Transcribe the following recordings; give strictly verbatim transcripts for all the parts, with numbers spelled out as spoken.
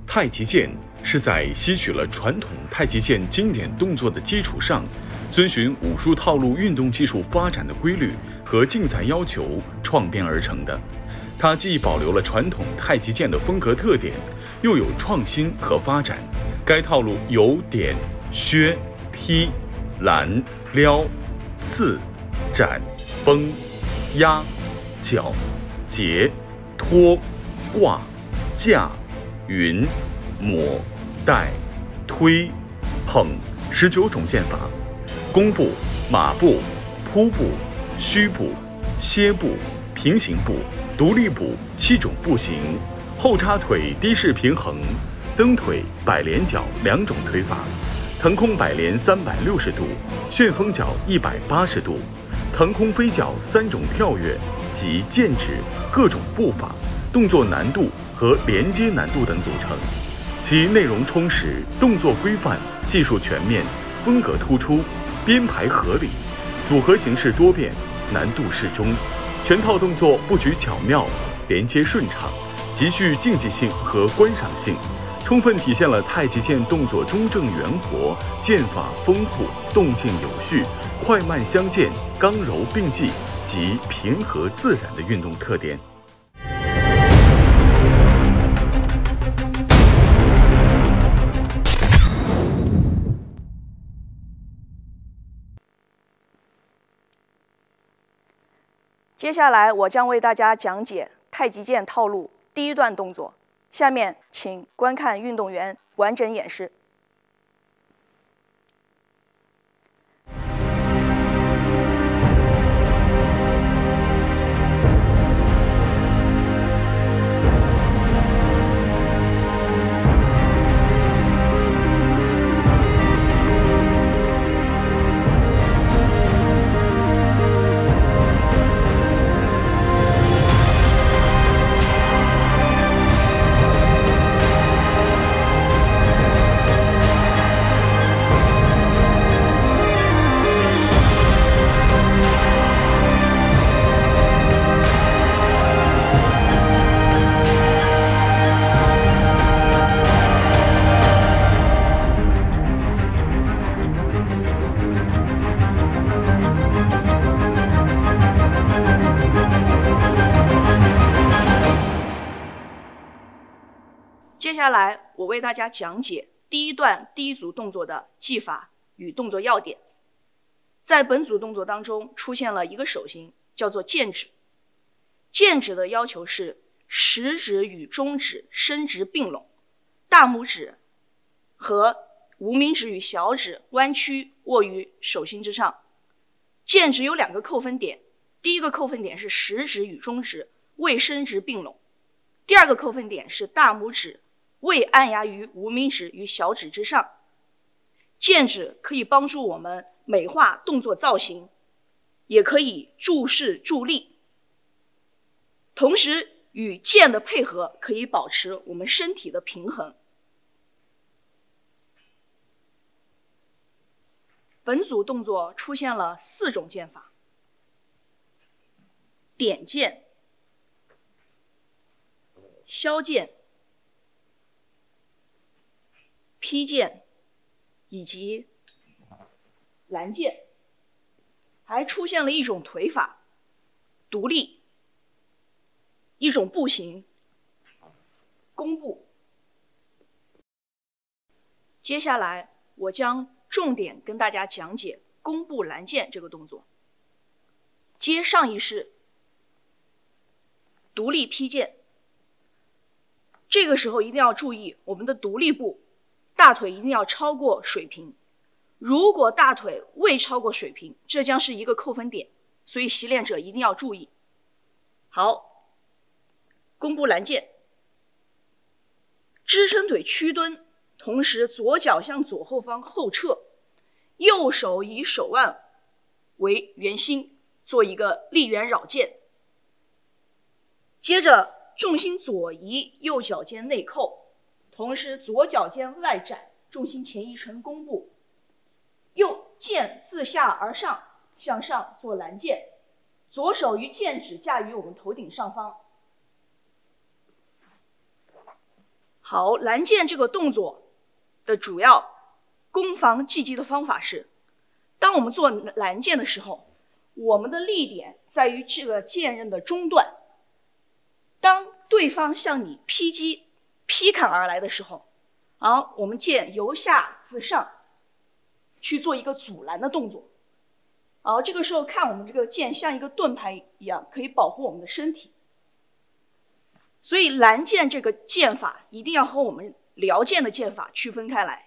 太极剑是在吸取了传统太极剑经典动作的基础上，遵循武术套路运动技术发展的规律和竞赛要求创编而成的。它既保留了传统太极剑的风格特点，又有创新和发展。该套路由点、削、劈、拦、撩、刺、斩、崩、压、绞、截、拖、挂、架、云、抹、带、推、捧十九种剑法，弓步、马步、扑步、虚步、歇步、平行步、独立步七种步型，后插腿低式平衡，蹬腿摆连脚两种推法，腾空摆连三百六十度，旋风脚一百八十度，腾空飞脚三种跳跃及剑指各种步法、动作难度和连接难度等组成。其内容充实，动作规范，技术全面，风格突出，编排合理，组合形式多变，难度适中，全套动作布局巧妙，连接顺畅，极具竞技性和观赏性，充分体现了太极剑动作中正圆活、剑法丰富、动静有序、快慢相间、刚柔并济及平和自然的运动特点。 接下来，我将为大家讲解太极剑套路第一段动作。下面，请观看运动员完整演示。接下来，我为大家讲解第一段第一组动作的技法与动作要点。在本组动作当中，出现了一个手型，叫做剑指。剑指的要求是食指与中指伸直并拢，大拇指和无名指与小指弯曲握于手心之上。剑指有两个扣分点，第一个扣分点是食指与中指未伸直并拢，第二个扣分点是大拇指未按压于无名指与小指之上。剑指可以帮助我们美化动作造型，也可以助势助力，同时与剑的配合可以保持我们身体的平衡。本组动作出现了四种剑法：点剑、削剑、劈剑以及拦剑，还出现了一种腿法独立，一种步型弓步。接下来我将重点跟大家讲解弓步拦剑这个动作。接上一式独立劈剑，这个时候一定要注意我们的独立步大腿一定要超过水平，如果大腿未超过水平，这将是一个扣分点，所以习练者一定要注意。好，弓步拦剑，支撑腿屈蹲，同时左脚向左后方后撤，右手以手腕为圆心，做一个立圆绕剑。接着重心左移，右脚尖内扣，同时左脚尖外展，重心前移成弓步，右剑自下而上向上做拦剑，左手与剑指架于我们头顶上方。 好，拦箭这个动作的主要攻防击击的方法是，当我们做拦箭的时候，我们的力点在于这个剑刃的中段。当对方向你劈击、劈砍而来的时候，好，我们剑由下自上去做一个阻拦的动作。好，这个时候看我们这个剑像一个盾牌一样，可以保护我们的身体。所以拦箭这个剑法一定要和我们撩剑的剑法区分开来。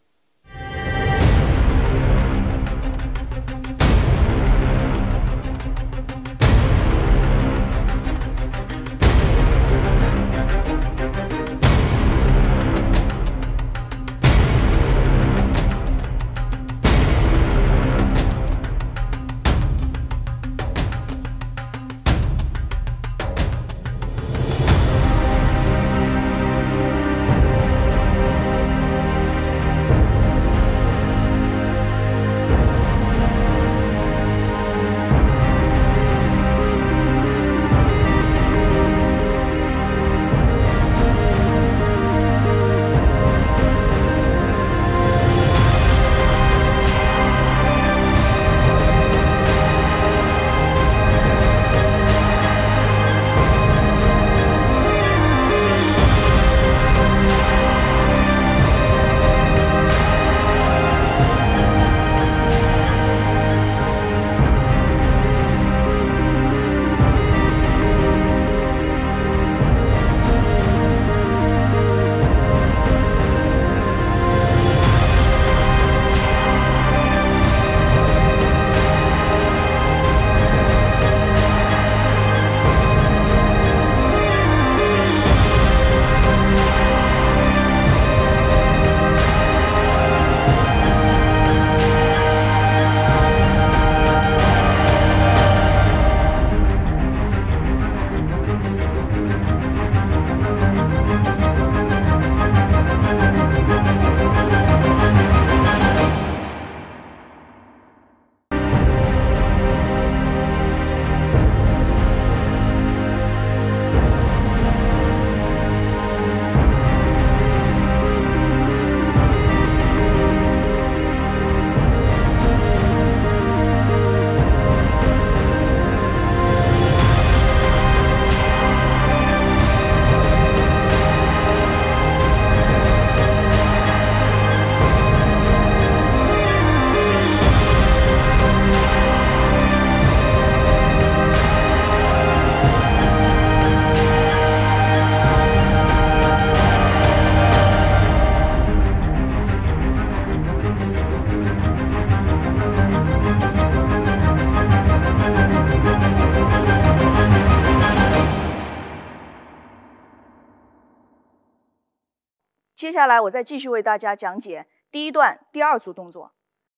接下来我再继续为大家讲解第一段第二组动作。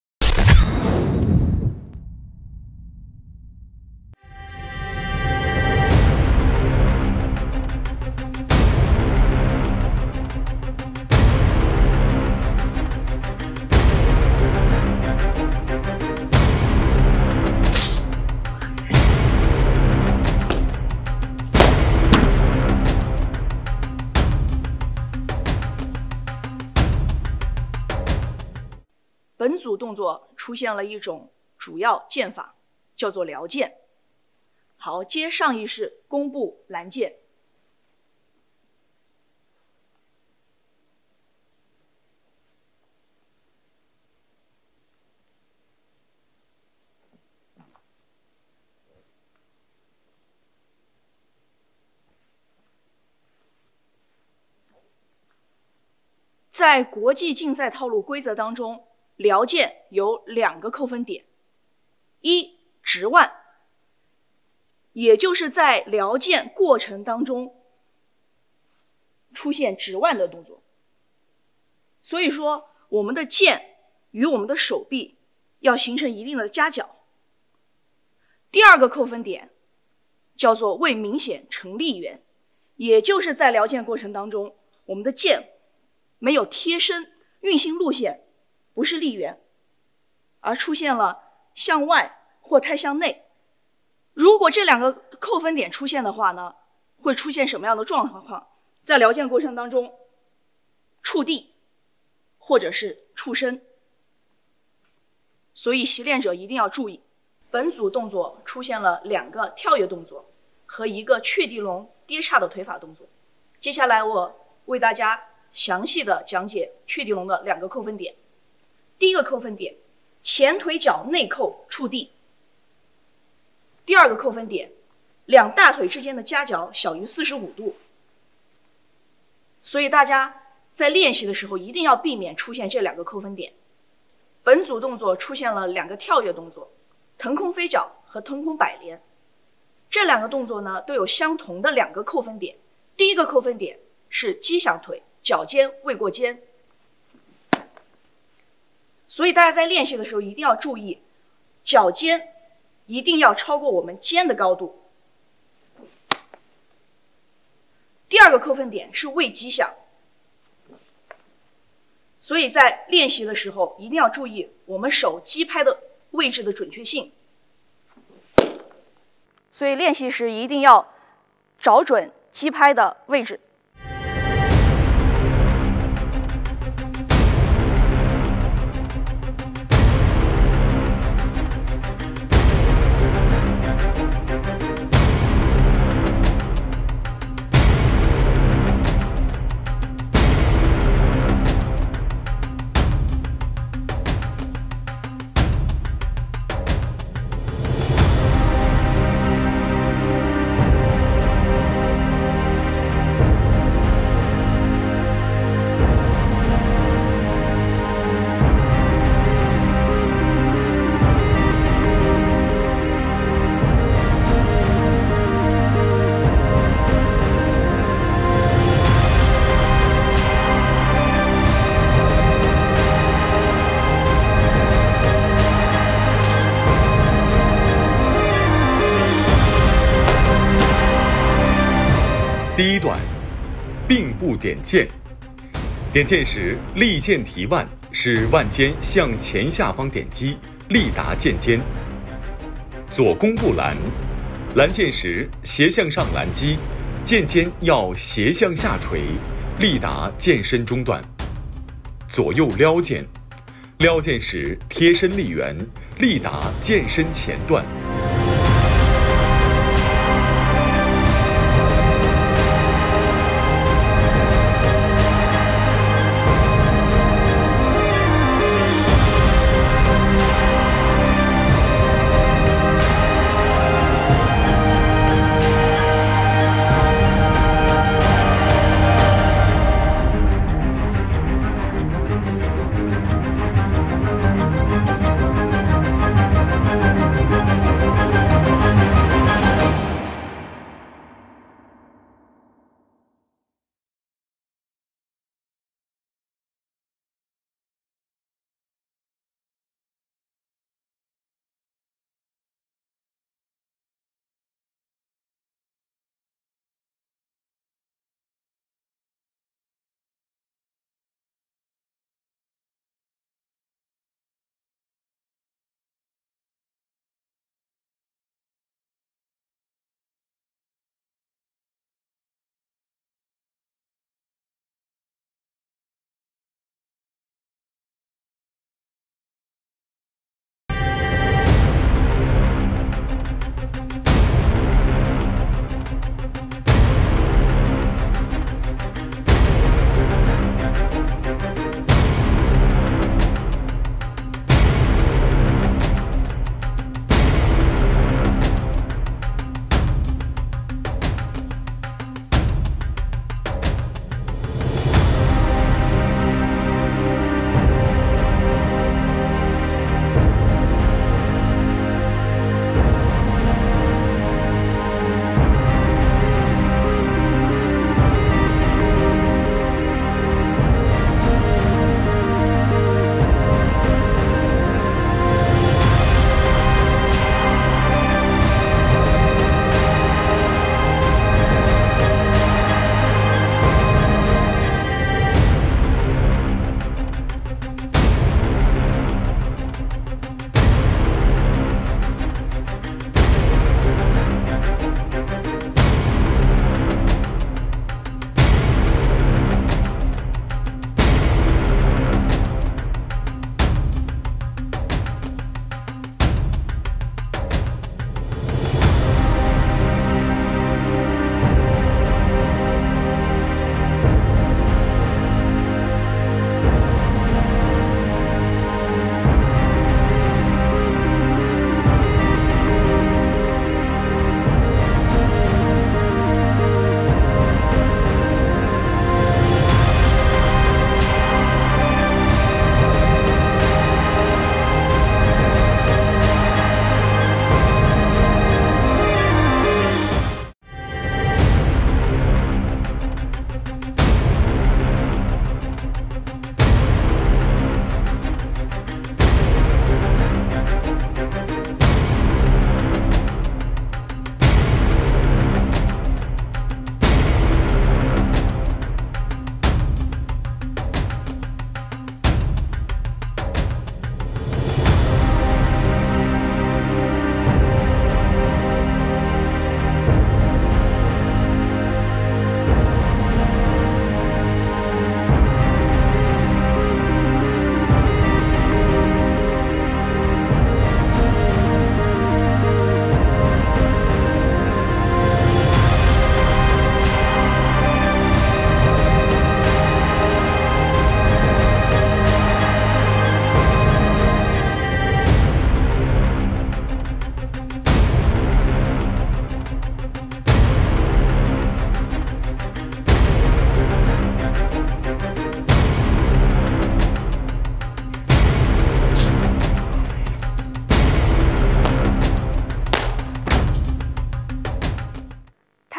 本组动作出现了一种主要剑法，叫做撩剑。好，接上一式弓步拦剑。在国际竞赛套路规则当中，撩剑有两个扣分点：一，直腕，也就是在撩剑过程当中出现直腕的动作。所以说，我们的剑与我们的手臂要形成一定的夹角。第二个扣分点叫做未明显成力圆，也就是在撩剑过程当中，我们的剑没有贴身，运行路线不是力圆，而出现了向外或太向内。如果这两个扣分点出现的话呢，会出现什么样的状况？在撩剑过程当中， 触地或者是触身。所以习练者一定要注意，本组动作出现了两个跳跃动作和一个雀地龙跌叉的腿法动作。接下来我为大家详细的讲解雀地龙的两个扣分点。第一个扣分点，前腿脚内扣触地。第二个扣分点，两大腿之间的夹角小于四十五度。所以大家在练习的时候一定要避免出现这两个扣分点。本组动作出现了两个跳跃动作，腾空飞脚和腾空摆连。这两个动作呢都有相同的两个扣分点。第一个扣分点是击响腿，脚尖未过肩。所以大家在练习的时候一定要注意，脚尖一定要超过我们肩的高度。第二个扣分点是未击响。所以在练习的时候一定要注意我们手击拍的位置的准确性。所以练习时一定要找准击拍的位置。 第一段，并步点剑。点剑时，立剑提腕，使腕尖向前下方点击，力达剑尖。左弓步拦，拦剑时斜向上拦击，剑尖要斜向下垂，力达剑身中段。左右撩剑，撩剑时贴身立圆，力达剑身前段。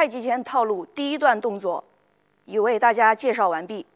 太极拳套路第一段动作已为大家介绍完毕。